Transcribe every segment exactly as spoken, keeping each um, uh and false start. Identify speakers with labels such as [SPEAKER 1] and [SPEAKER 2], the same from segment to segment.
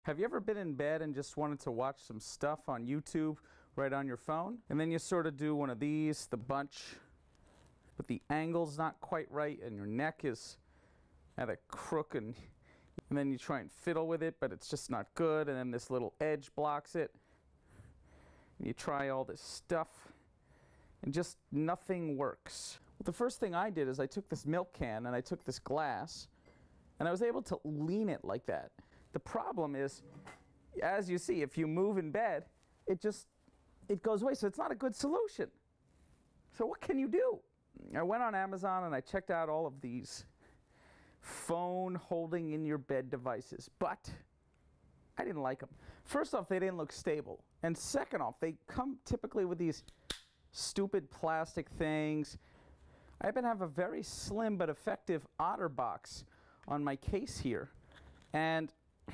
[SPEAKER 1] Have you ever been in bed and just wanted to watch some stuff on YouTube right on your phone? And then you sort of do one of these, the bunch, but the angle's not quite right and your neck is at a crook, and, and then you try and fiddle with it, but it's just not good, and then this little edge blocks it. And you try all this stuff, and just nothing works. Well, the first thing I did is I took this milk can and I took this glass, and I was able to lean it like that. The problem is, as you see, if you move in bed, it just, it goes away. So it's not a good solution. So what can you do? I went on Amazon and I checked out all of these phone holding in your bed devices, but I didn't like them. First off, they didn't look stable. And second off, they come typically with these stupid plastic things. I happen to have a very slim but effective OtterBox on my case here. And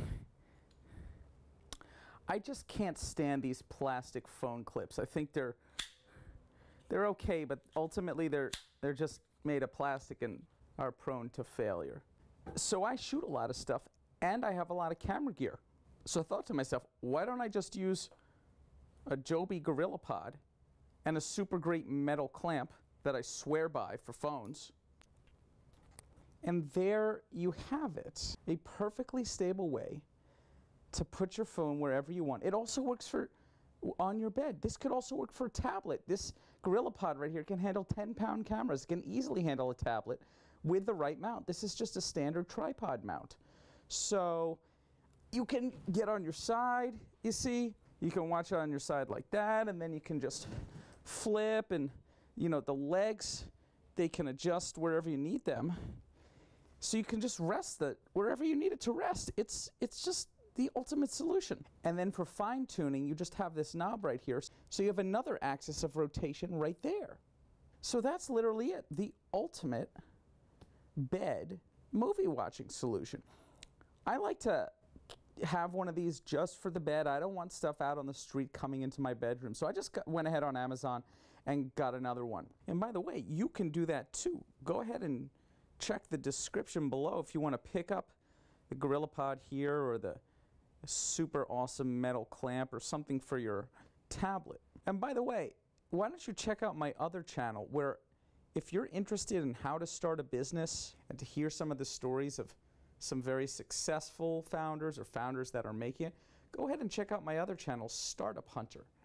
[SPEAKER 1] I just can't stand these plastic phone clips. I think they're they're okay, but ultimately they're they're just made of plastic and are prone to failure. So I shoot a lot of stuff and I have a lot of camera gear. So I thought to myself, why don't I just use a Joby GorillaPod and a super great metal clamp that I swear by for phones. And there you have it, a perfectly stable way to put your phone wherever you want. It also works for on your bed. This could also work for a tablet. This GorillaPod right here can handle ten pound cameras. It can easily handle a tablet with the right mount. This is just a standard tripod mount. So you can get on your side, you see. You can watch it on your side like that, and then you can just flip, and you know, the legs, they can adjust wherever you need them. So you can just rest it wherever you need it to rest. It's, it's just the ultimate solution. And then for fine tuning, you just have this knob right here. So you have another axis of rotation right there. So that's literally it. The ultimate bed movie watching solution. I like to have one of these just for the bed. I don't want stuff out on the street coming into my bedroom. So I just got, went ahead on Amazon and got another one. And by the way, you can do that too. Go ahead and check the description below if you want to pick up the GorillaPod here, or the super awesome metal clamp, or something for your tablet. And by the way, why don't you check out my other channel, where if you're interested in how to start a business and to hear some of the stories of some very successful founders or founders that are making it, go ahead and check out my other channel, Startup Hunter.